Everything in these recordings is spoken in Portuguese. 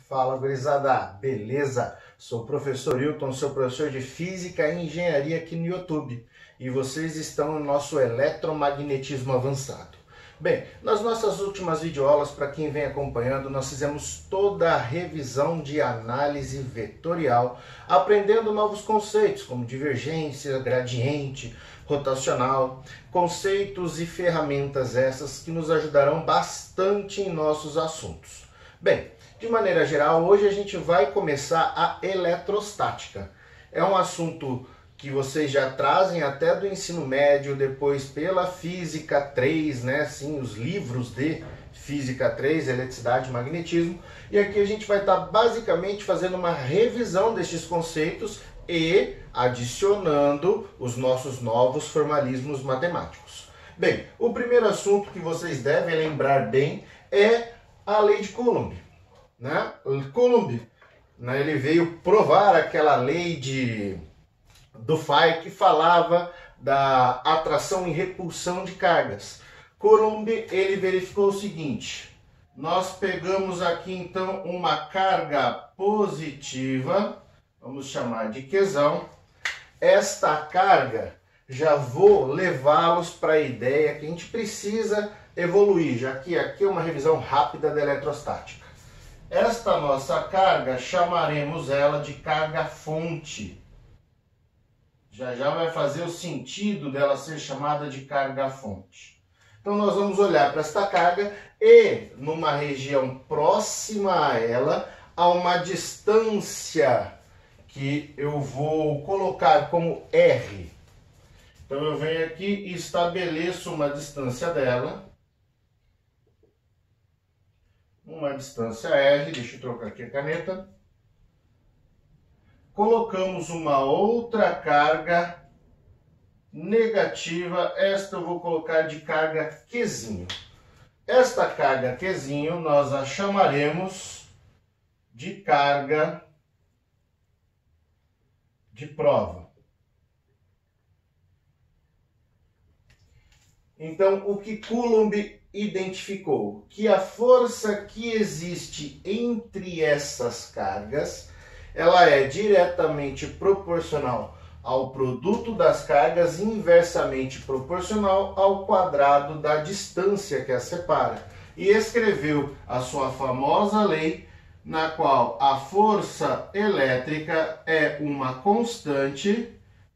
Fala, gurizada, beleza? Sou o professor Hilton, seu professor de Física e Engenharia aqui no YouTube. E vocês estão no nosso eletromagnetismo avançado. Bem, nas nossas últimas videoaulas, para quem vem acompanhando, nós fizemos toda a revisão de análise vetorial, aprendendo novos conceitos como divergência, gradiente, rotacional, conceitos e ferramentas essas que nos ajudarão bastante em nossos assuntos. Bem, de maneira geral, hoje a gente vai começar a eletrostática. É um assunto que vocês já trazem até do ensino médio, depois pela Física 3, né? Sim, os livros de Física 3, Eletricidade e Magnetismo. E aqui a gente vai estar basicamente fazendo uma revisão destes conceitos e adicionando os nossos novos formalismos matemáticos. Bem, o primeiro assunto que vocês devem lembrar bem é a lei de Coulomb. Né? Coulomb, né, ele veio provar aquela lei do Fay que falava da atração e repulsão de cargas. Coulomb, ele verificou o seguinte: nós pegamos aqui então uma carga positiva, vamos chamar de Qzão. Esta carga, já vou levá-los para a ideia que a gente precisa evoluir, já que aqui é uma revisão rápida da eletrostática. Esta nossa carga, chamaremos ela de carga fonte. Já vai fazer o sentido dela ser chamada de carga fonte. Então nós vamos olhar para esta carga e, numa região próxima a ela, a uma distância que eu vou colocar como R. Então eu venho aqui e estabeleço uma distância dela. Uma distância R, deixa eu trocar aqui a caneta. Colocamos uma outra carga negativa, esta eu vou colocar de carga Qzinho. Esta carga Qzinho nós a chamaremos de carga de prova. Então, o que Coulomb identificou? Que a força que existe entre essas cargas, ela é diretamente proporcional ao produto das cargas e inversamente proporcional ao quadrado da distância que as separa. E escreveu a sua famosa lei, na qual a força elétrica é uma constante,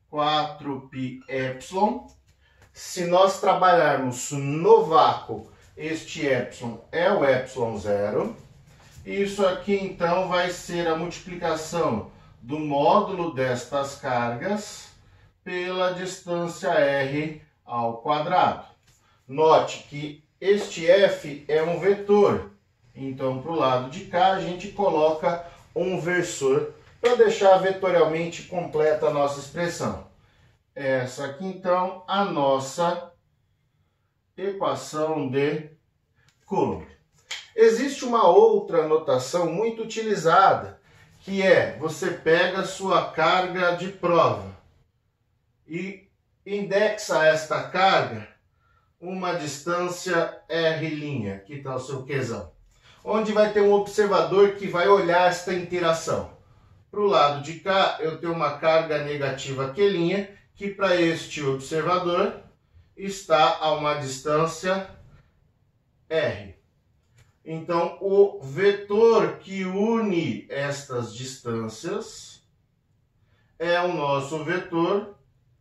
4πε. Se nós trabalharmos no vácuo, este epsilon é o epsilon zero. Isso aqui então vai ser a multiplicação do módulo destas cargas pela distância r ao quadrado. Note que este f é um vetor. Então, para o lado de cá, a gente coloca um versor para deixar vetorialmente completa a nossa expressão. Essa aqui, então, a nossa equação de Coulomb. Existe uma outra notação muito utilizada, que é, você pega a sua carga de prova e indexa esta carga uma distância R', que está o seu Qzão, onde vai ter um observador que vai olhar esta interação. Para o lado de cá, eu tenho uma carga negativa Q', que para este observador está a uma distância R. Então, o vetor que une estas distâncias é o nosso vetor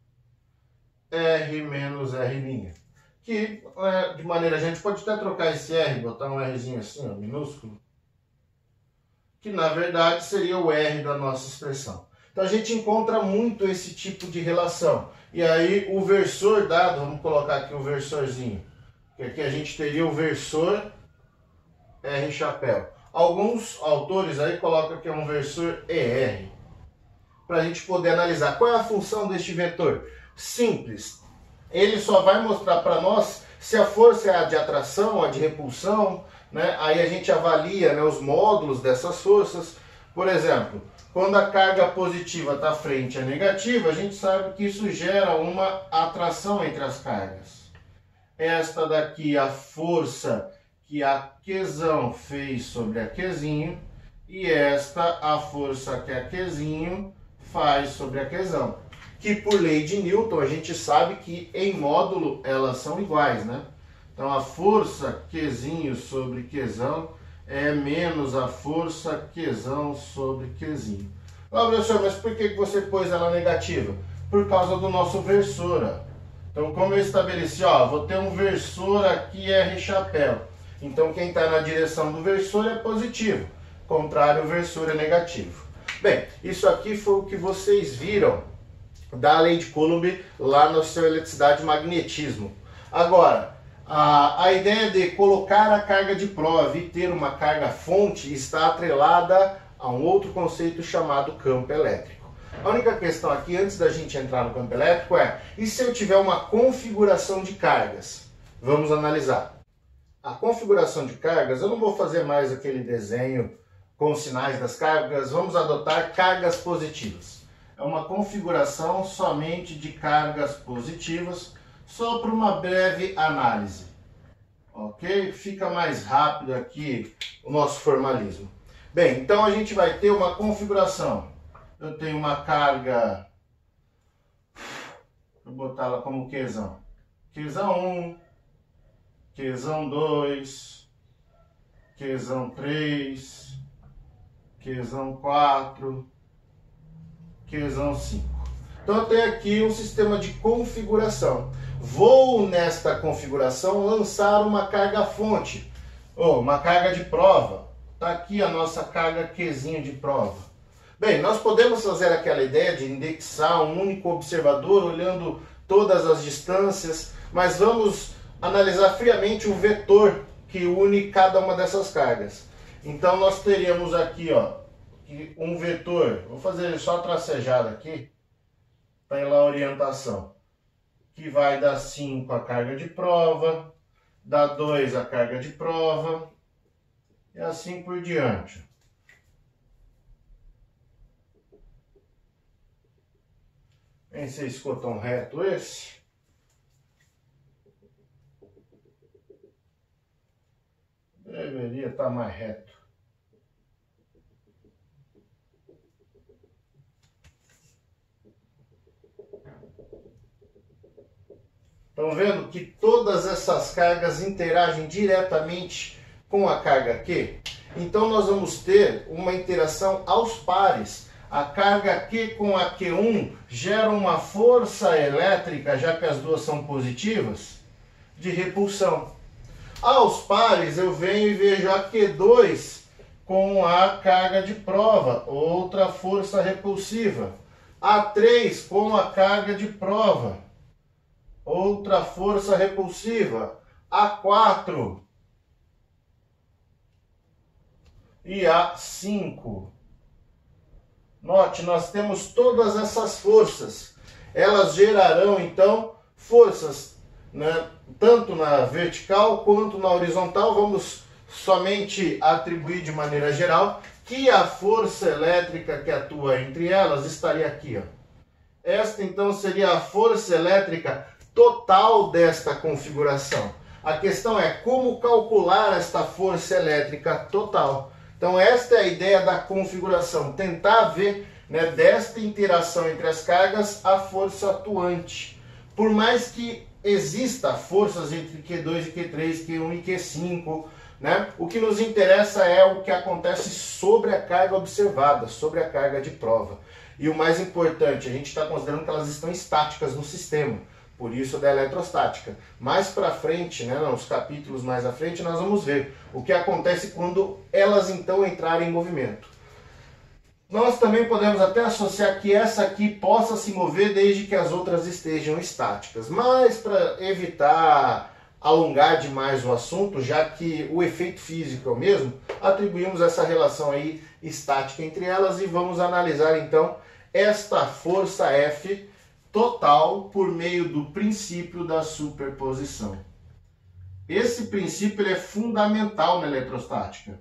R menos R'. Que, de maneira, a gente pode até trocar esse R, botar um Rzinho assim, ó, minúsculo, que na verdade seria o R da nossa expressão. Então a gente encontra muito esse tipo de relação. E aí o versor dado, vamos colocar aqui o versorzinho, que aqui a gente teria o versor R chapéu. Alguns autores aí colocam que é um versor ER, para a gente poder analisar qual é a função deste vetor. Simples, ele só vai mostrar para nós se a força é a de atração, a de repulsão, né? Aí a gente avalia, né, os módulos dessas forças. Por exemplo, quando a carga positiva está frente à negativa, a gente sabe que isso gera uma atração entre as cargas. Esta daqui, a força que a Qzão fez sobre a Qzinho, e esta a força que a Qzinho faz sobre a Qzão. Que por lei de Newton a gente sabe que em módulo elas são iguais, né? Então a força Qzinho sobre Qzão é menos a força Qzão sobre Qzinho. Ah, professor, mas por que você pôs ela negativa? Por causa do nosso versor. Ó. Então, como eu estabeleci, ó, vou ter um versor aqui R chapéu. Então, quem está na direção do versor é positivo. Contrário, o versor é negativo. Bem, isso aqui foi o que vocês viram da lei de Coulomb lá no seu eletricidade e magnetismo. Agora, a ideia de colocar a carga de prova e ter uma carga fonte está atrelada a um outro conceito chamado campo elétrico. A única questão aqui, antes da gente entrar no campo elétrico, é: e se eu tiver uma configuração de cargas? Vamos analisar. A configuração de cargas, eu não vou fazer mais aquele desenho com os sinais das cargas, vamos adotar cargas positivas. É uma configuração somente de cargas positivas, só para uma breve análise. Ok? Fica mais rápido aqui o nosso formalismo. Bem, então a gente vai ter uma configuração. Eu tenho uma carga, vou botar ela como Qzão. Qzão 1, Qzão 2, Qzão 3, Qzão 4, Qzão 5. Então eu tenho aqui um sistema de configuração. Vou nesta configuração lançar uma carga fonte, ou uma carga de prova. Está aqui a nossa carga Qzinho de prova. Bem, nós podemos fazer aquela ideia de indexar um único observador olhando todas as distâncias, mas vamos analisar friamente o vetor que une cada uma dessas cargas. Então nós teríamos aqui, ó, um vetor, vou fazer só tracejado aqui, pela orientação, que vai dar 5 a carga de prova, dá 2 a carga de prova, e assim por diante. Bem, vocês ficou tão reto esse? Deveria estar mais reto. Estão vendo que todas essas cargas interagem diretamente com a carga Q? Então nós vamos ter uma interação aos pares. A carga Q com a Q1 gera uma força elétrica, já que as duas são positivas, de repulsão. Aos pares eu venho e vejo a Q2 com a carga de prova, outra força repulsiva. A3 com a carga de prova, outra força repulsiva. A4 e A5. Note, nós temos todas essas forças. Elas gerarão, então, forças, né, tanto na vertical quanto na horizontal. Vamos somente atribuir de maneira geral que a força elétrica que atua entre elas estaria aqui. Ó. Esta, então, seria a força elétrica total desta configuração. A questão é como calcular esta força elétrica total. Então esta é a ideia da configuração, tentar ver, né, desta interação entre as cargas a força atuante. Por mais que exista forças entre Q2 e Q3, Q1 e Q5, né, o que nos interessa é o que acontece sobre a carga observada, sobre a carga de prova. E o mais importante, a gente está considerando que elas estão estáticas no sistema. Por isso da eletrostática. Mais para frente, né, nos capítulos mais à frente, nós vamos ver o que acontece quando elas então entrarem em movimento. Nós também podemos até associar que essa aqui possa se mover desde que as outras estejam estáticas. Mas para evitar alongar demais o assunto, já que o efeito físico é o mesmo, atribuímos essa relação aí estática entre elas e vamos analisar então esta força F total por meio do princípio da superposição. Esse princípio ele é fundamental na eletrostática.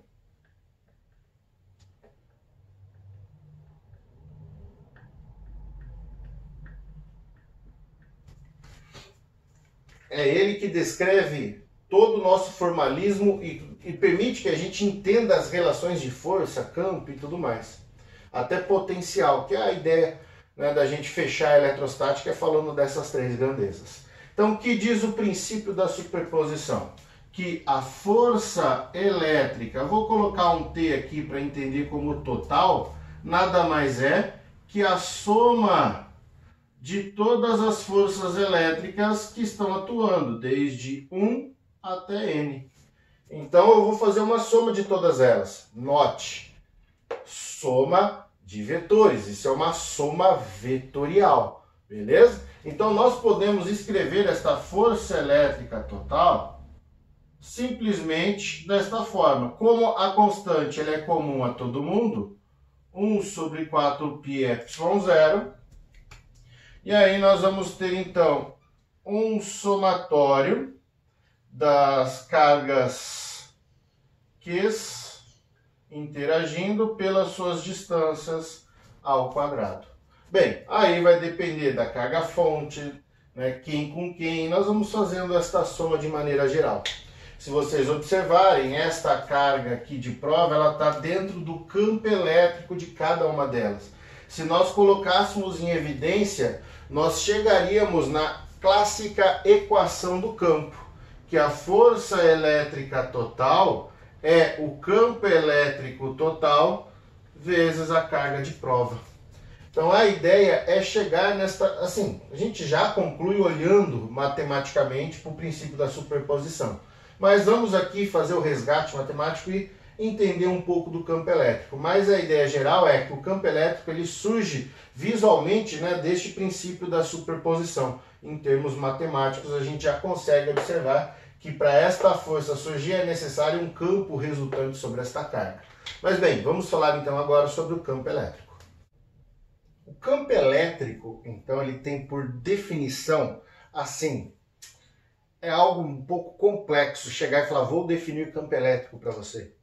É ele que descreve todo o nosso formalismo e e permite que a gente entenda as relações de força, campo e tudo mais. Até potencial, que é a ideia, né, da gente fechar a eletrostática falando dessas três grandezas. Então, o que diz o princípio da superposição? Que a força elétrica, vou colocar um T aqui para entender como total, nada mais é que a soma de todas as forças elétricas que estão atuando, desde 1 até N. Então eu vou fazer uma soma de todas elas. Note, soma de vetores, isso é uma soma vetorial, beleza? Então nós podemos escrever esta força elétrica total simplesmente desta forma. Como a constante ela é comum a todo mundo, 1 sobre 4πε0, e aí nós vamos ter então um somatório das cargas Qs interagindo pelas suas distâncias ao quadrado. Bem, aí vai depender da carga fonte, né, quem com quem, nós vamos fazendo esta soma de maneira geral. Se vocês observarem, esta carga aqui de prova, ela está dentro do campo elétrico de cada uma delas. Se nós colocássemos em evidência, nós chegaríamos na clássica equação do campo, que a força elétrica total é o campo elétrico total vezes a carga de prova. Então a ideia é chegar nesta, assim, a gente já conclui olhando matematicamente para o princípio da superposição. Mas vamos aqui fazer o resgate matemático e entender um pouco do campo elétrico. Mas a ideia geral é que o campo elétrico ele surge visualmente, né, deste princípio da superposição. Em termos matemáticos, a gente já consegue observar que para esta força surgir é necessário um campo resultante sobre esta carga. Mas bem, vamos falar então agora sobre o campo elétrico. O campo elétrico, então, ele tem por definição, assim, é algo um pouco complexo chegar e falar, vou definir campo elétrico para você.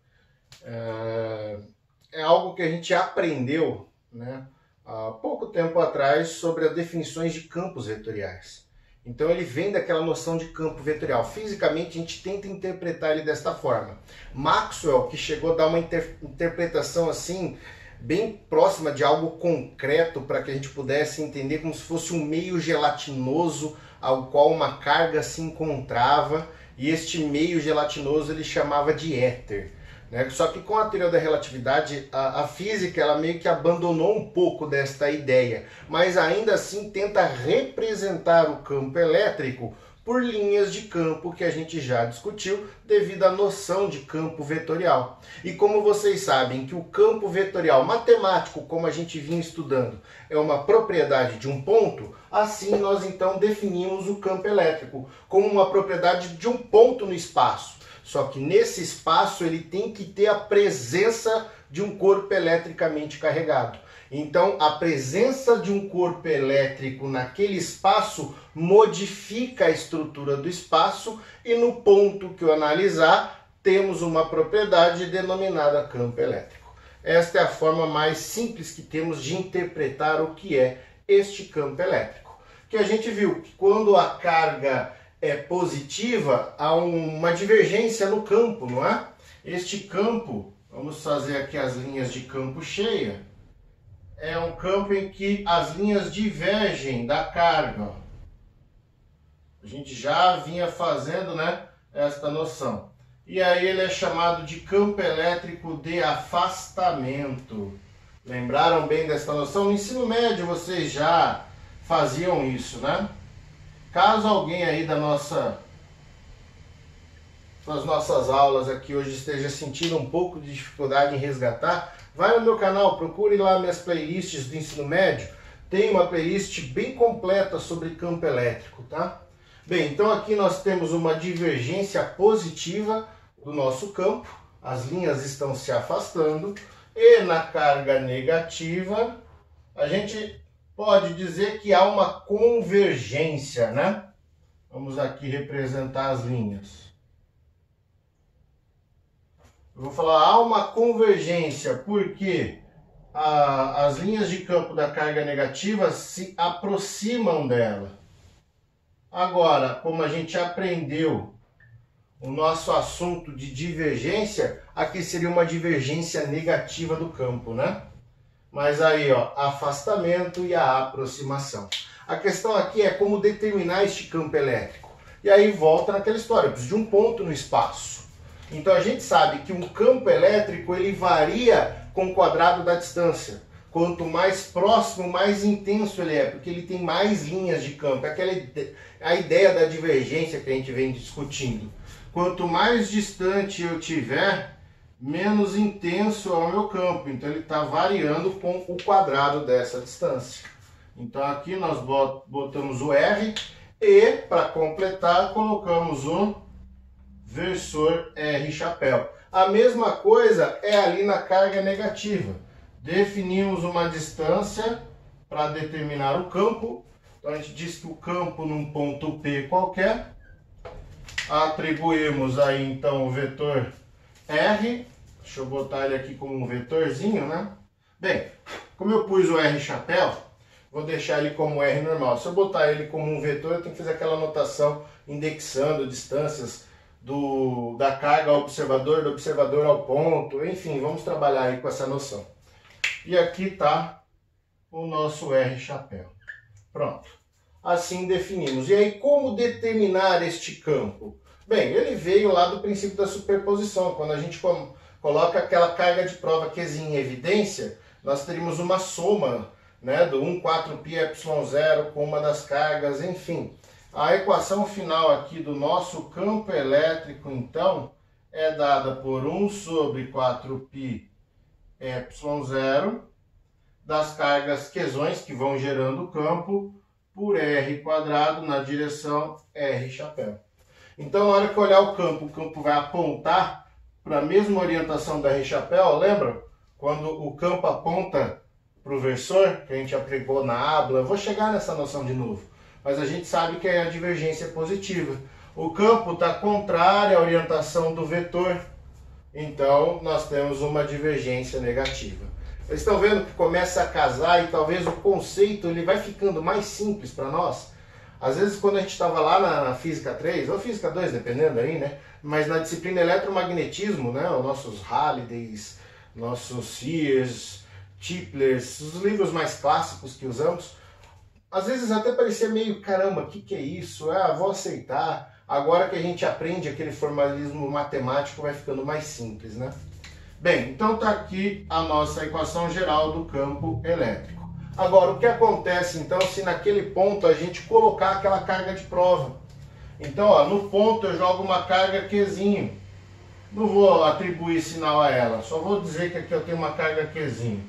É algo que a gente aprendeu, né, há pouco tempo atrás sobre as definições de campos vetoriais. Então ele vem daquela noção de campo vetorial. Fisicamente a gente tenta interpretar ele desta forma. Maxwell, que chegou a dar uma interpretação assim, bem próxima de algo concreto, para que a gente pudesse entender como se fosse um meio gelatinoso ao qual uma carga se encontrava, e este meio gelatinoso ele chamava de éter, né? Só que com a teoria da relatividade, a física ela meio que abandonou um pouco desta ideia, mas ainda assim tenta representar o campo elétrico por linhas de campo que a gente já discutiu devido à noção de campo vetorial. E como vocês sabem que o campo vetorial matemático, como a gente vinha estudando, é uma propriedade de um ponto, assim nós então definimos o campo elétrico como uma propriedade de um ponto no espaço. Só que nesse espaço ele tem que ter a presença de um corpo eletricamente carregado. Então, a presença de um corpo elétrico naquele espaço modifica a estrutura do espaço e no ponto que eu analisar, temos uma propriedade denominada campo elétrico. Esta é a forma mais simples que temos de interpretar o que é este campo elétrico. Que a gente viu que quando a carga é positiva, há uma divergência no campo, não é? Este campo, vamos fazer aqui as linhas de campo cheia, é um campo em que as linhas divergem da carga. A gente já vinha fazendo, né, esta noção. E aí ele é chamado de campo elétrico de afastamento. Lembraram bem desta noção? No ensino médio vocês já faziam isso, né? Caso alguém aí das nossas aulas aqui hoje esteja sentindo um pouco de dificuldade em resgatar, vai no meu canal, procure lá minhas playlists do ensino médio. Tem uma playlist bem completa sobre campo elétrico, tá? Bem, então aqui nós temos uma divergência positiva do nosso campo. As linhas estão se afastando. E na carga negativa, a gente pode dizer que há uma convergência, né? Vamos aqui representar as linhas. Eu vou falar, há uma convergência, porque as linhas de campo da carga negativa se aproximam dela. Agora, como a gente aprendeu o nosso assunto de divergência, aqui seria uma divergência negativa do campo, né? Mas aí, ó, afastamento e a aproximação. A questão aqui é como determinar este campo elétrico. E aí volta naquela história, eu preciso de um ponto no espaço. Então a gente sabe que um campo elétrico ele varia com o quadrado da distância. Quanto mais próximo, mais intenso ele é, porque ele tem mais linhas de campo. É a ideia da divergência que a gente vem discutindo. Quanto mais distante eu tiver, menos intenso é o meu campo. Então ele está variando com o quadrado dessa distância. Então aqui nós botamos o R e, para completar, colocamos o versor R chapéu. A mesma coisa é ali na carga negativa. Definimos uma distância para determinar o campo. Então a gente diz que o campo num ponto P qualquer. Atribuímos aí então o vetor R. Deixa eu botar ele aqui como um vetorzinho, né? Bem, como eu pus o R chapéu, vou deixar ele como R normal. Se eu botar ele como um vetor, eu tenho que fazer aquela anotação indexando distâncias da carga ao observador, do observador ao ponto. Enfim, vamos trabalhar aí com essa noção. E aqui está o nosso R chapéu. Pronto. Assim definimos. E aí, como determinar este campo? Bem, ele veio lá do princípio da superposição. Quando a gente coloca aquela carga de prova Qzinho em evidência, nós teríamos uma soma, né, do 1,4πε0 com uma das cargas, enfim. A equação final aqui do nosso campo elétrico, então, é dada por 1 sobre 4πε0 das cargas Qzões que vão gerando o campo por R quadrado na direção R chapéu. Então, na hora que eu olhar o campo vai apontar para a mesma orientação da R chapéu, lembra? Quando o campo aponta para o versor, que a gente aplicou na ábula, eu vou chegar nessa noção de novo, mas a gente sabe que a divergência é positiva. O campo está contrário à orientação do vetor, então nós temos uma divergência negativa. Vocês estão vendo que começa a casar e talvez o conceito ele vai ficando mais simples para nós? Às vezes quando a gente estava lá na Física 3, ou Física 2, dependendo aí, né? Mas na disciplina eletromagnetismo, né? Os nossos Hallidays, nossos Sears, Tiplers, os livros mais clássicos que usamos, às vezes até parecia meio, caramba, o que é isso? Ah, vou aceitar. Agora que a gente aprende aquele formalismo matemático, vai ficando mais simples, né? Bem, então está aqui a nossa equação geral do campo elétrico. Agora, o que acontece então se naquele ponto a gente colocar aquela carga de prova? Então, ó, no ponto eu jogo uma carga Qzinho. Não vou atribuir sinal a ela, só vou dizer que aqui eu tenho uma carga Qzinho.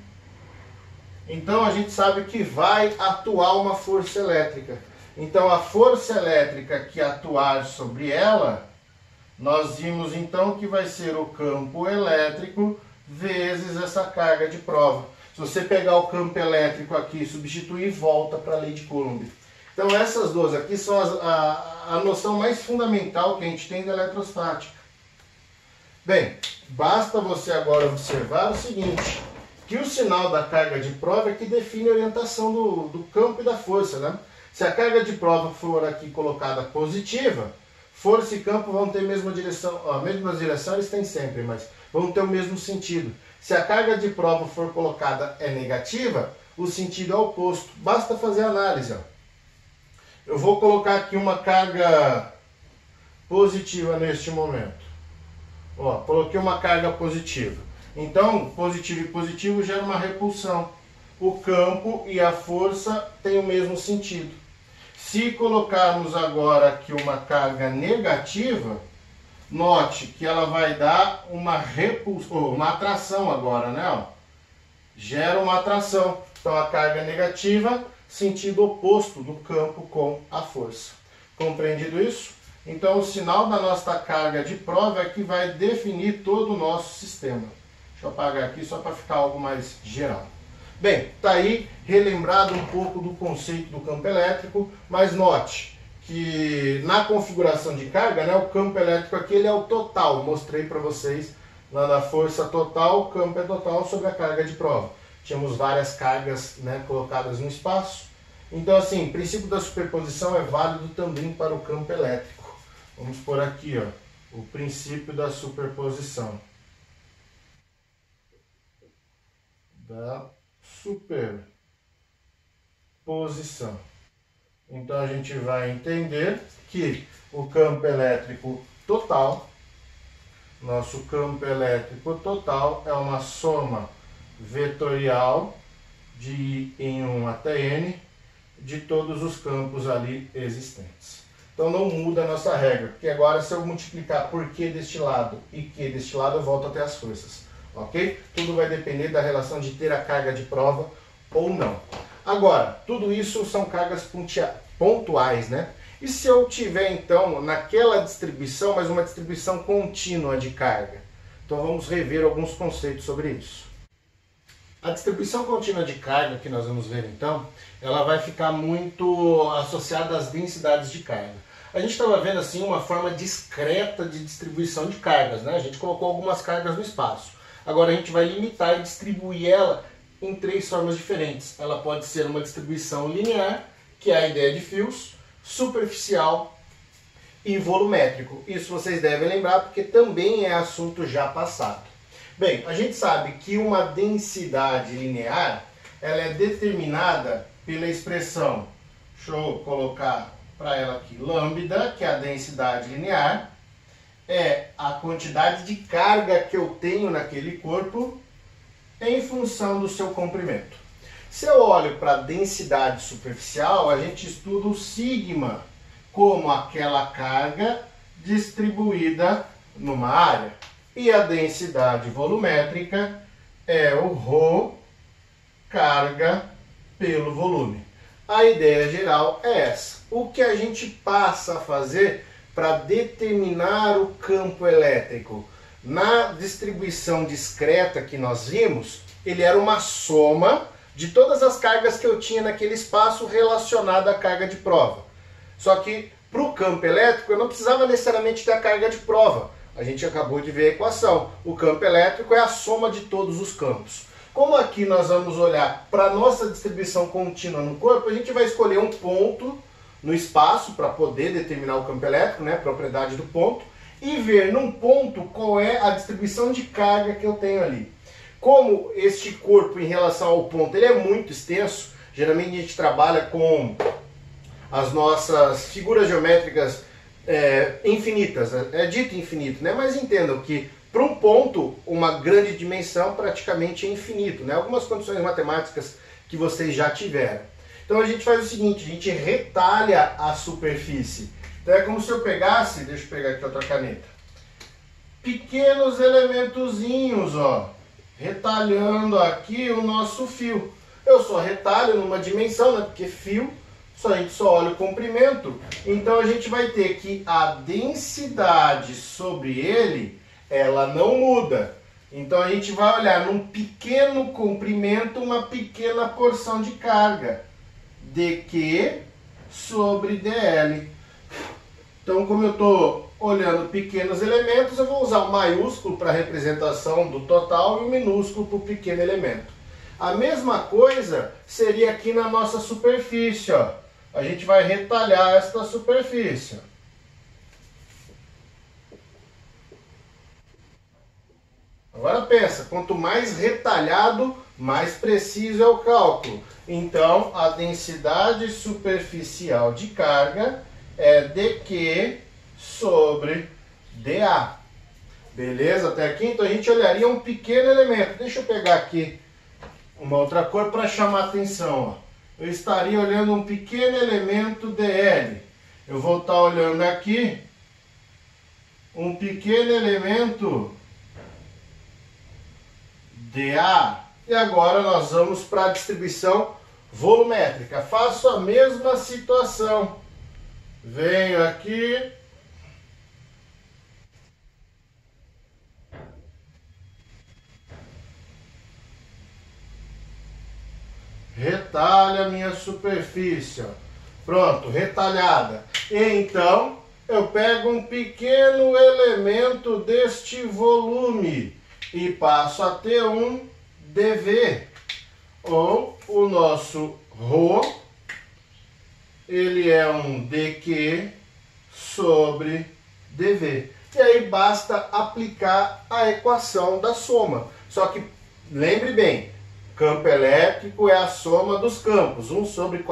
Então a gente sabe que vai atuar uma força elétrica. Então a força elétrica que atuar sobre ela, nós vimos então que vai ser o campo elétrico vezes essa carga de prova. Se você pegar o campo elétrico aqui e substituir, volta para a lei de Coulomb. Então essas duas aqui são a noção mais fundamental que a gente tem da eletrostática. Bem, basta você agora observar o seguinte, que o sinal da carga de prova é que define a orientação do campo e da força, né? Se a carga de prova for aqui colocada positiva, força e campo vão ter a mesma direção, a mesma direção eles têm sempre, mas vão ter o mesmo sentido. Se a carga de prova for colocada negativa, o sentido é oposto. Basta fazer a análise. Ó. Eu vou colocar aqui uma carga positiva neste momento. Ó, coloquei uma carga positiva. Então, positivo e positivo gera uma repulsão. O campo e a força têm o mesmo sentido. Se colocarmos agora aqui uma carga negativa, note que ela vai dar uma repulsão, uma atração agora, né? Ó. Gera uma atração. Então a carga negativa, sentido oposto do campo com a força. Compreendido isso? Então o sinal da nossa carga de prova é que vai definir todo o nosso sistema. Deixa eu apagar aqui só para ficar algo mais geral. Bem, está aí relembrado um pouco do conceito do campo elétrico, mas note que na configuração de carga, né, o campo elétrico aqui ele é o total. Mostrei para vocês lá na força total, o campo é total sobre a carga de prova. Tínhamos várias cargas, né, colocadas no espaço. Então assim, o princípio da superposição é válido também para o campo elétrico. Vamos por aqui, ó. O princípio da superposição. Da superposição. Então a gente vai entender que o campo elétrico total, nosso campo elétrico total é uma soma vetorial de I em 1 até N de todos os campos ali existentes. Então não muda a nossa regra, porque agora se eu multiplicar por Q deste lado e Q deste lado, eu volto até as forças, ok? Tudo vai depender da relação de ter a carga de prova ou não. Agora, tudo isso são cargas pontuais, né? E se eu tiver então naquela distribuição, mas uma distribuição contínua de carga? Então vamos rever alguns conceitos sobre isso. A distribuição contínua de carga que nós vamos ver então, ela vai ficar muito associada às densidades de carga. A gente estava vendo assim uma forma discreta de distribuição de cargas, né? A gente colocou algumas cargas no espaço. Agora a gente vai limitar e distribuir ela em 3 formas diferentes. Ela pode ser uma distribuição linear, que é a ideia de fios, superficial e volumétrico. Isso vocês devem lembrar porque também é assunto já passado. Bem, a gente sabe que uma densidade linear ela é determinada pela expressão, deixa eu colocar para ela aqui, lambda, que é a densidade linear, é a quantidade de carga que eu tenho naquele corpo em função do seu comprimento. Se eu olho para a densidade superficial, a gente estuda o sigma como aquela carga distribuída numa área. E a densidade volumétrica é o ρ carga pelo volume. A ideia geral é essa. O que a gente passa a fazer para determinar o campo elétrico? Na distribuição discreta que nós vimos, ele era uma soma de todas as cargas que eu tinha naquele espaço relacionada à carga de prova. Só que para o campo elétrico eu não precisava necessariamente ter a carga de prova. A gente acabou de ver a equação. O campo elétrico é a soma de todos os campos. Como aqui nós vamos olhar para a nossa distribuição contínua no corpo, a gente vai escolher um ponto no espaço para poder determinar o campo elétrico, né, propriedade do ponto, e ver num ponto qual é a distribuição de carga que eu tenho ali. Como este corpo em relação ao ponto ele é muito extenso, geralmente a gente trabalha com as nossas figuras geométricas infinitas, é dito infinito, né? Mas entendam que para um ponto, uma grande dimensão praticamente é infinito, né? Algumas condições matemáticas que vocês já tiveram. Então a gente faz o seguinte, a gente retalha a superfície. Então é como se eu pegasse, deixa eu pegar aqui outra caneta, pequenos elementozinhos, ó, retalhando aqui o nosso fio. Eu só retalho numa dimensão, né? Porque fio, a gente só olha o comprimento. Então a gente vai ter que a densidade sobre ele, ela não muda. Então a gente vai olhar num pequeno comprimento uma pequena porção de carga. dQ sobre dL. Então, como eu estou olhando pequenos elementos, eu vou usar o maiúsculo para a representação do total e o minúsculo para o pequeno elemento. A mesma coisa seria aqui na nossa superfície, ó. A gente vai retalhar esta superfície. Agora pensa, quanto mais retalhado, mais preciso é o cálculo. Então, a densidade superficial de carga é dQ sobre dA. Beleza? Até aqui, então a gente olharia um pequeno elemento. Deixa eu pegar aqui uma outra cor para chamar a atenção, ó. Eu estaria olhando um pequeno elemento dL. Eu vou estar olhando aqui um pequeno elemento dA. E agora nós vamos para a distribuição volumétrica. Faço a mesma situação. Venho aqui. Retalho a minha superfície. Ó. Pronto, retalhada. Então, eu pego um pequeno elemento deste volume e passo a ter um dV, ou o nosso ρ, ele é um dQ sobre dV. e aí basta aplicar a equação da soma. Só que lembre bem, campo elétrico é a soma dos campos, 1 sobre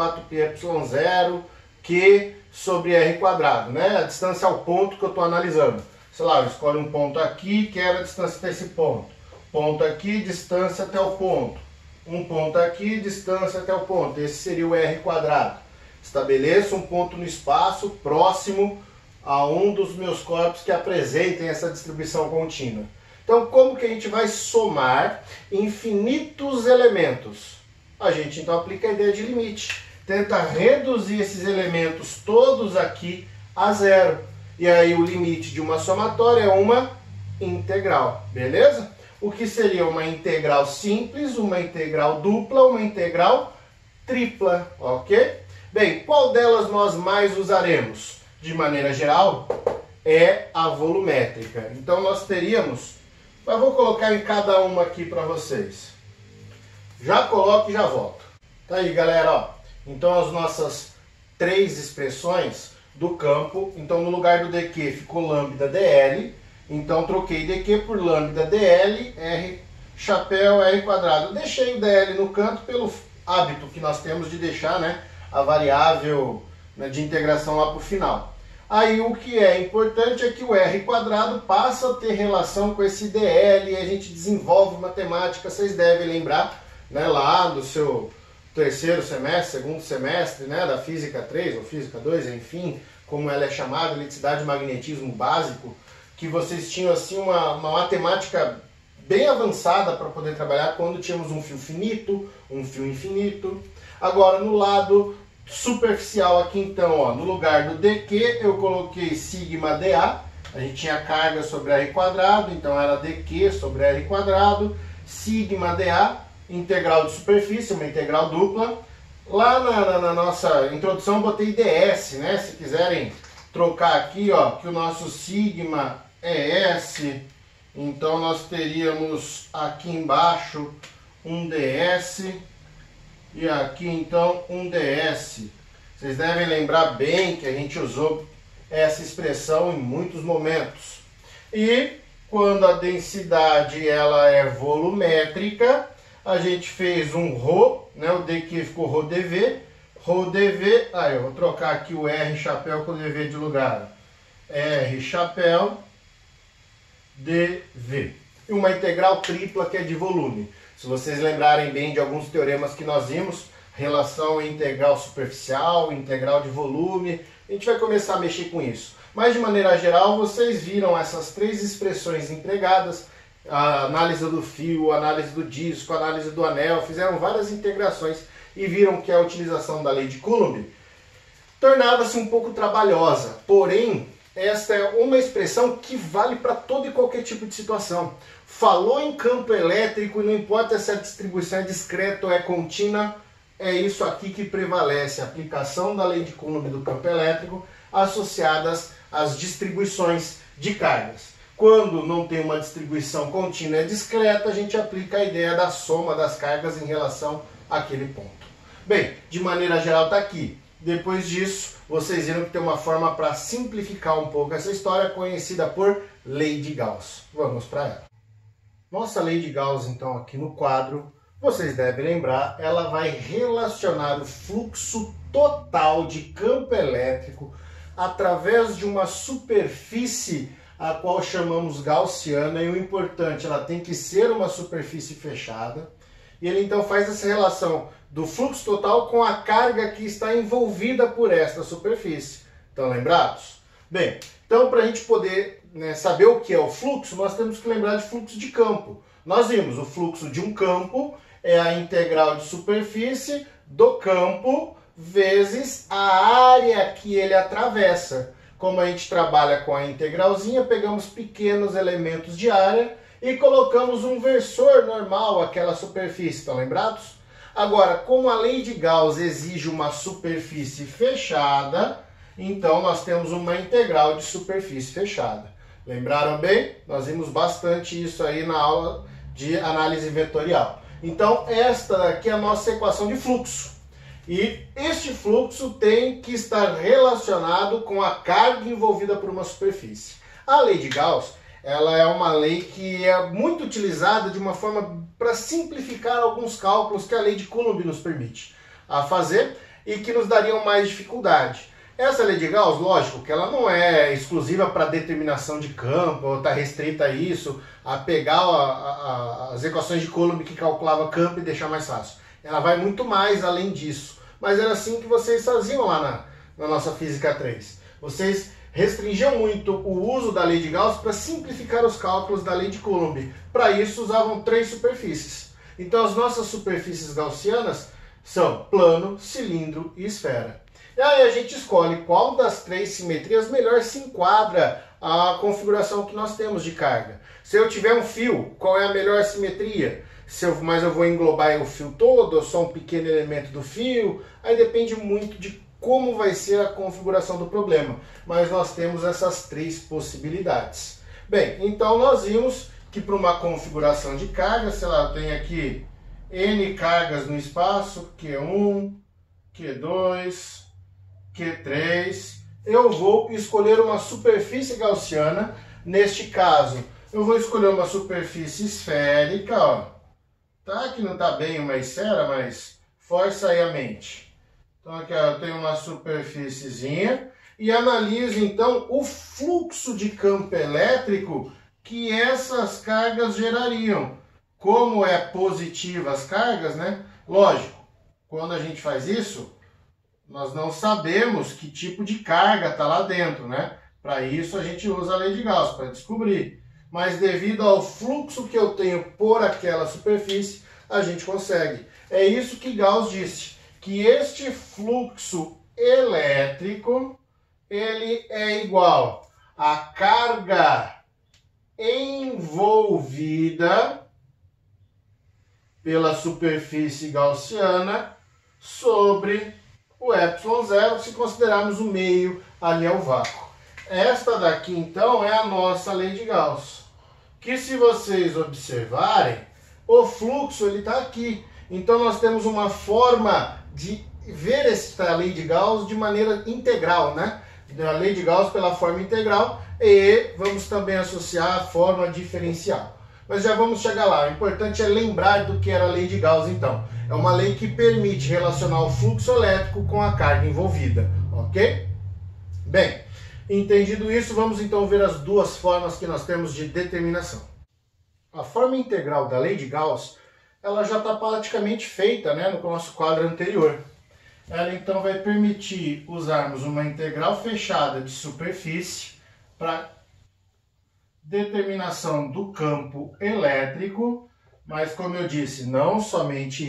4πε0, Q sobre R quadrado, né? A distância ao ponto que eu estou analisando. Sei lá, eu escolho um ponto aqui, quero a distância até esse ponto. Ponto aqui, distância até o ponto. Um ponto aqui, distância até o ponto. Esse seria o R quadrado. Estabeleço um ponto no espaço próximo a um dos meus corpos que apresentem essa distribuição contínua. Então, como que a gente vai somar infinitos elementos? A gente então aplica a ideia de limite. Tenta reduzir esses elementos todos aqui a zero. E aí o limite de uma somatória é uma integral, beleza? O que seria uma integral simples, uma integral dupla, uma integral tripla, ok? Bem, qual delas nós mais usaremos? De maneira geral, é a volumétrica. Então nós teríamos, eu vou colocar em cada uma aqui para vocês. Já coloco e já volto. Tá aí, galera, ó. Então as nossas três expressões do campo, então no lugar do dq ficou lambda dl, então troquei dq por lambda dl, r chapéu, r quadrado. Deixei o dl no canto pelo hábito que nós temos de deixar, né, a variável, né, de integração lá para o final. Aí o que é importante é que o r quadrado passa a ter relação com esse dl e a gente desenvolve matemática, vocês devem lembrar, né, lá do seu terceiro semestre, segundo semestre, né, da Física 3 ou Física 2, enfim, como ela é chamada, eletricidade e magnetismo básico, que vocês tinham assim uma matemática bem avançada para poder trabalhar quando tínhamos um fio finito, um fio infinito. Agora, no lado superficial aqui, então, ó, no lugar do dq, eu coloquei sigma dA, a gente tinha carga sobre r quadrado, então era dq sobre r quadrado, sigma dA, integral de superfície, uma integral dupla. Lá na nossa introdução botei ds, né? Se quiserem trocar aqui, ó, que o nosso sigma é S, então nós teríamos aqui embaixo um ds e aqui então um ds. Vocês devem lembrar bem que a gente usou essa expressão em muitos momentos. E quando a densidade ela é volumétrica, a gente fez um ρ, né? O dq ficou ρdv, aí eu vou trocar aqui o r chapéu com o dv de lugar, r chapéu dv. E uma integral tripla que é de volume. Se vocês lembrarem bem de alguns teoremas que nós vimos, relação integral superficial, integral de volume, a gente vai começar a mexer com isso. Mas de maneira geral, vocês viram essas três expressões empregadas, a análise do fio, a análise do disco, a análise do anel, fizeram várias integrações e viram que a utilização da lei de Coulomb tornava-se um pouco trabalhosa. Porém, esta é uma expressão que vale para todo e qualquer tipo de situação. Falou em campo elétrico, não importa se a distribuição é discreta ou é contínua, é isso aqui que prevalece, a aplicação da lei de Coulomb do campo elétrico associadas às distribuições de cargas. Quando não tem uma distribuição contínua e discreta, a gente aplica a ideia da soma das cargas em relação àquele ponto. Bem, de maneira geral está aqui. Depois disso, vocês viram que tem uma forma para simplificar um pouco essa história, conhecida por lei de Gauss. Vamos para ela. Nossa lei de Gauss, então, aqui no quadro, vocês devem lembrar, ela vai relacionar o fluxo total de campo elétrico através de uma superfície a qual chamamos gaussiana, e o importante, ela tem que ser uma superfície fechada, e ele então faz essa relação do fluxo total com a carga que está envolvida por esta superfície. Estão lembrados? Bem, então para a gente poder, né, saber o que é o fluxo, nós temos que lembrar de fluxo de campo. Nós vimos o fluxo de um campo é a integral de superfície do campo vezes a área que ele atravessa. Como a gente trabalha com a integralzinha, pegamos pequenos elementos de área e colocamos um versor normal àquela superfície, estão lembrados? Agora, como a lei de Gauss exige uma superfície fechada, então nós temos uma integral de superfície fechada. Lembraram bem? Nós vimos bastante isso aí na aula de análise vetorial. Então, esta daqui é a nossa equação de fluxo. E este fluxo tem que estar relacionado com a carga envolvida por uma superfície. A lei de Gauss, ela é uma lei que é muito utilizada de uma forma para simplificar alguns cálculos que a lei de Coulomb nos permite a fazer e que nos dariam mais dificuldade. Essa lei de Gauss, lógico, que ela não é exclusiva para determinação de campo, ou está restrita a isso, a pegar as equações de Coulomb que calculava campo e deixar mais fácil. Ela vai muito mais além disso. Mas era assim que vocês faziam lá na nossa Física 3. Vocês restringiam muito o uso da lei de Gauss para simplificar os cálculos da lei de Coulomb. Para isso usavam 3 superfícies. Então as nossas superfícies gaussianas são plano, cilindro e esfera. E aí a gente escolhe qual das 3 simetrias melhor se enquadra à configuração que nós temos de carga. Se eu tiver um fio, qual é a melhor simetria? Mas eu vou englobar o fio todo, ou só um pequeno elemento do fio? Aí depende muito de como vai ser a configuração do problema. Mas nós temos essas 3 possibilidades. Bem, então nós vimos que para uma configuração de carga, sei lá, eu tenho aqui N cargas no espaço, Q1, Q2, Q3, eu vou escolher uma superfície gaussiana. Neste caso, eu vou escolher uma superfície esférica, ó. Tá? Que não está bem uma esfera, mas força aí a mente. Então aqui ó, eu tenho uma superfíciezinha e analiso então o fluxo de campo elétrico que essas cargas gerariam. Como é positiva as cargas, né? Lógico, quando a gente faz isso, nós não sabemos que tipo de carga está lá dentro, né? Para isso a gente usa a lei de Gauss, para descobrir. Mas devido ao fluxo que eu tenho por aquela superfície, a gente consegue. É isso que Gauss disse, que este fluxo elétrico, ele é igual à carga envolvida pela superfície gaussiana sobre o ε0, se considerarmos o meio ali ao vácuo. Esta daqui, então, é a nossa lei de Gauss, que se vocês observarem, o fluxo ele está aqui. Então, nós temos uma forma de ver esta lei de Gauss de maneira integral, né? A lei de Gauss pela forma integral e vamos também associar a forma diferencial. Mas já vamos chegar lá. O importante é lembrar do que era a lei de Gauss, então. É uma lei que permite relacionar o fluxo elétrico com a carga envolvida, ok? Bem, entendido isso, vamos então ver as duas formas que nós temos de determinação. A forma integral da lei de Gauss, ela já está praticamente feita, né, no nosso quadro anterior. Ela então vai permitir usarmos uma integral fechada de superfície para determinação do campo elétrico, mas como eu disse, não somente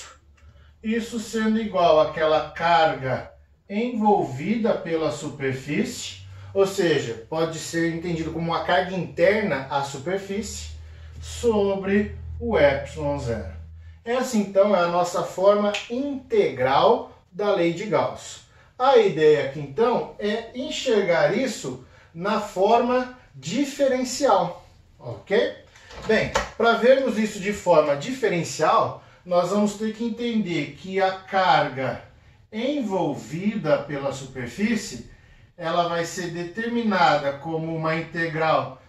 isso sendo igual àquela carga envolvida pela superfície, ou seja, pode ser entendido como uma carga interna à superfície, sobre o ε0. Essa então é a nossa forma integral da lei de Gauss. A ideia aqui então é enxergar isso na forma diferencial, ok? Bem, para vermos isso de forma diferencial, nós vamos ter que entender que a carga envolvida pela superfície, ela vai ser determinada como uma integral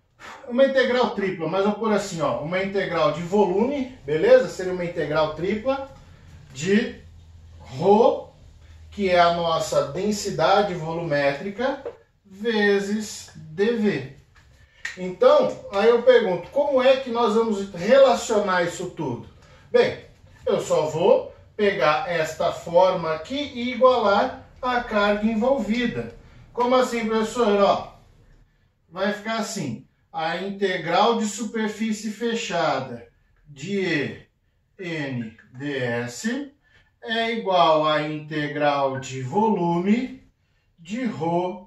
tripla, mas vou pôr assim, ó, uma integral de volume, beleza? Seria uma integral tripla de ρ, que é a nossa densidade volumétrica, vezes dV. Então, aí eu pergunto, como é que nós vamos relacionar isso tudo? Bem, eu só vou pegar esta forma aqui e igualar a carga envolvida. Como assim, professor? Ó, vai ficar assim, a integral de superfície fechada de N ds é igual à integral de volume de ρ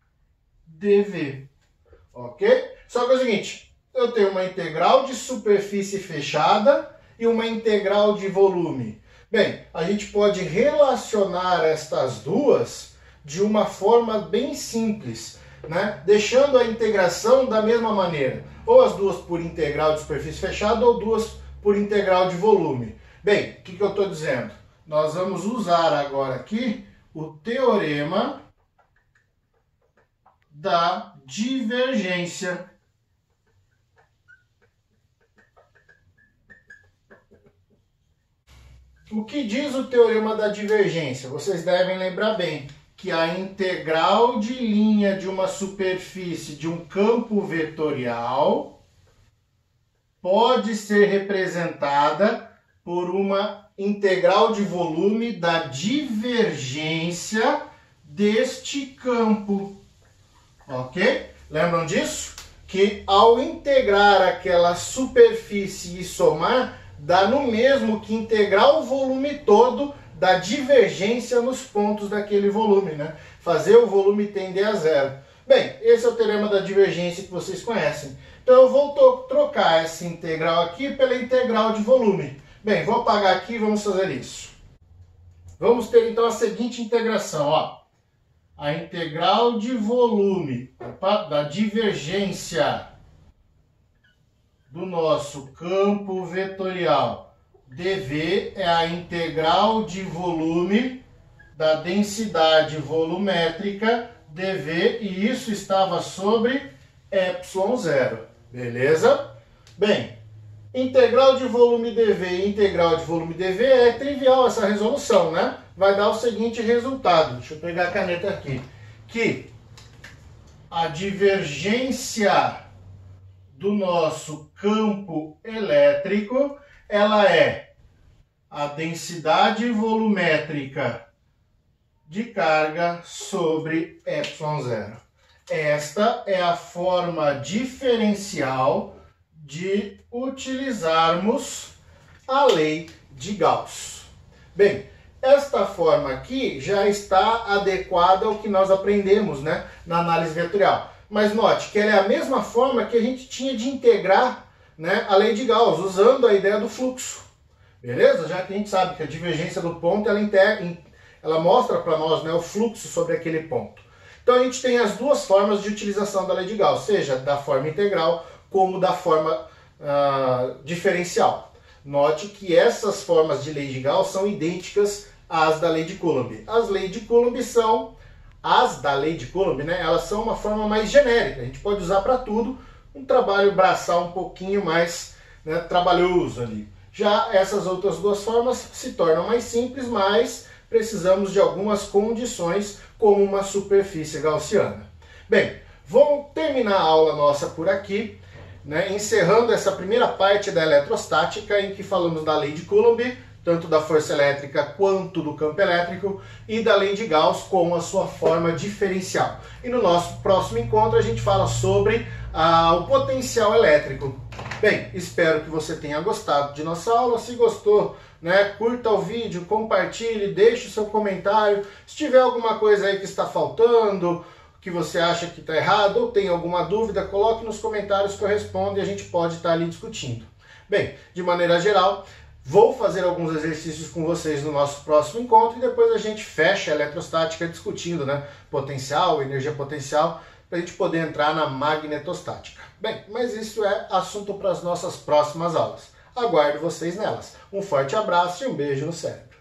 dV, ok? Só que é o seguinte, eu tenho uma integral de superfície fechada e uma integral de volume. Bem, a gente pode relacionar estas duas de uma forma bem simples, né? Deixando a integração da mesma maneira, ou as duas por integral de superfície fechada ou duas por integral de volume. Bem, o que eu estou dizendo? Nós vamos usar agora aqui o teorema da divergência. O que diz o teorema da divergência? Vocês devem lembrar bem que a integral de linha de uma superfície de um campo vetorial pode ser representada por uma integral de volume da divergência deste campo. Ok? Lembram disso? Que ao integrar aquela superfície e somar, dá no mesmo que integrar o volume todo da divergência nos pontos daquele volume, né? Fazer o volume tender a zero. Bem, esse é o teorema da divergência que vocês conhecem. Então eu vou trocar essa integral aqui pela integral de volume. Bem, vou apagar aqui e vamos fazer isso. Vamos ter então a seguinte integração, ó. A integral de volume da divergência do nosso campo vetorial dV é a integral de volume da densidade volumétrica dV, e isso estava sobre ε0, beleza? Bem, integral de volume dV e integral de volume dV é trivial essa resolução, né? Vai dar o seguinte resultado, deixa eu pegar a caneta aqui, que a divergência do nosso campo elétrico, ela é a densidade volumétrica de carga sobre ε0. Esta é a forma diferencial de utilizarmos a lei de Gauss. Bem, esta forma aqui já está adequada ao que nós aprendemos, né, na análise vetorial. Mas note que ela é a mesma forma que a gente tinha de integrar, né, a lei de Gauss, usando a ideia do fluxo. Beleza? Já que a gente sabe que a divergência do ponto ela mostra para nós, né, o fluxo sobre aquele ponto. Então a gente tem as duas formas de utilização da lei de Gauss, seja da forma integral como da forma diferencial. Note que essas formas de lei de Gauss são idênticas às da lei de Coulomb. As leis de Coulomb são as da lei de Coulomb, né? Elas são uma forma mais genérica, a gente pode usar para tudo, um trabalho braçal um pouquinho mais, né, trabalhoso ali. Já essas outras duas formas se tornam mais simples, mas precisamos de algumas condições, como uma superfície gaussiana. Bem, vamos terminar a aula nossa por aqui, né, encerrando essa primeira parte da eletrostática, em que falamos da lei de Coulomb, tanto da força elétrica quanto do campo elétrico, e da lei de Gauss com a sua forma diferencial. E no nosso próximo encontro a gente fala sobre o potencial elétrico. Bem, espero que você tenha gostado de nossa aula. Se gostou, né, curta o vídeo, compartilhe, deixe o seu comentário. Se tiver alguma coisa aí que está faltando, que você acha que está errado, ou tem alguma dúvida, coloque nos comentários que eu respondo e a gente pode estar ali discutindo. Bem, de maneira geral, vou fazer alguns exercícios com vocês no nosso próximo encontro e depois a gente fecha a eletrostática discutindo, né, potencial, energia potencial, para a gente poder entrar na magnetostática. Bem, mas isso é assunto para as nossas próximas aulas. Aguardo vocês nelas. Um forte abraço e um beijo no cérebro.